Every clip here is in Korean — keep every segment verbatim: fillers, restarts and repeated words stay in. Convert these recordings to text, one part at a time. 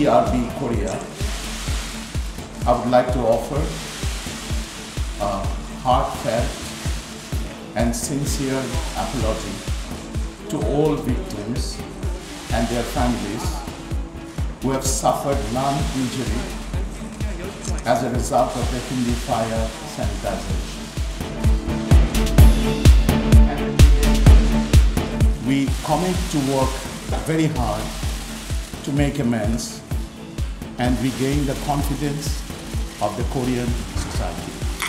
E R B Korea, I would like to offer a heartfelt and sincere apology to all victims and their families who have suffered lung injury as a result of the Hindi fire sanitization. We commit to work very hard to make amends and regain the confidence of the Korean society.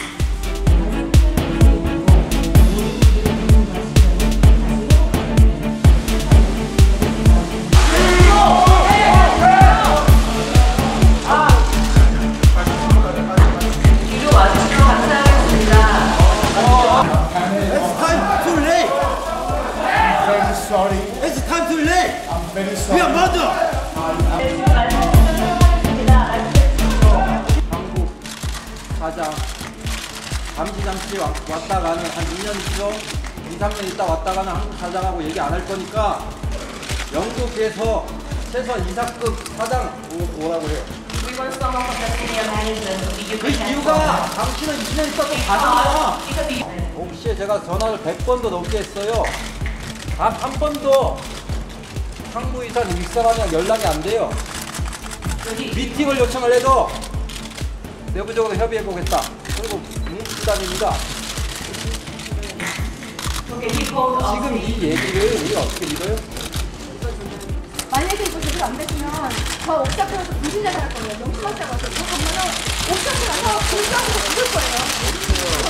Sorry. It's time to late. I'm very sorry. We are mother. 한국 사장 감시장치 왔다 가는 한 이 년 있어 이, 삼 년 있다 왔다 가는 한국 사장하고 얘기 안 할 거니까 영국에서 최소 이사급 사장 오라고 해요. 그 이유가 당신은 이십 년 있었던 가잖아. 혹시 제가 전화를 백 번도 넘게 했어요. 단 한 번도 상무이사는 윗사람이랑 연락이 안 돼요. 미팅을 요청을 해도 내부적으로 협의해 보겠다. 그리고 무수단입니다. 지금 이 얘기를 우리가 어떻게 믿어요? 만약에 이거 제대로 안 됐으면 저 옥탑에서 불신자가 할 거예요. 명심하자고 하세요. 이거 보면은 옥탑에 가서 불신자로 죽을 거예요.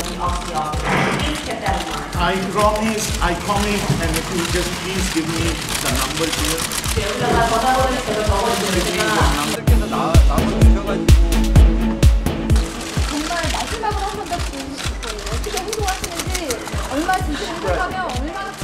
I promise, I commit, and if you just please give me the number here. 남들께서 나, 나만 주셔가지고 정말 마지막으로 한 번 더 보고 싶어요. 어떻게 행동하시는지, 얼마나 진실을 행동하면 얼마나